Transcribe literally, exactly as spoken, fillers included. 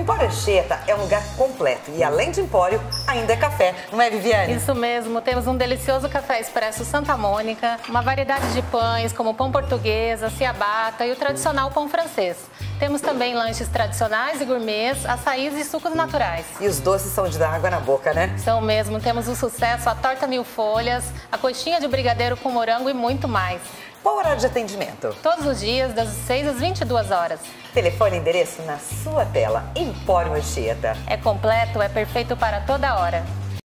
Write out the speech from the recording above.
Empório Anchieta é um lugar completo e, além de empório, ainda é café. Não é, Viviane? Isso mesmo. Temos um delicioso café expresso Santa Mônica, uma variedade de pães como pão portuguesa, ciabatta e o tradicional pão francês. Temos também lanches tradicionais e gourmets, açaís e sucos naturais. E os doces são de dar água na boca, né? São mesmo. Temos o sucesso, a torta mil folhas, a coxinha de brigadeiro com morango e muito mais. Qual o horário de atendimento? Todos os dias, das seis às vinte e duas horas. Telefone e endereço na sua tela. Empório Anchieta. É completo, é perfeito para toda hora.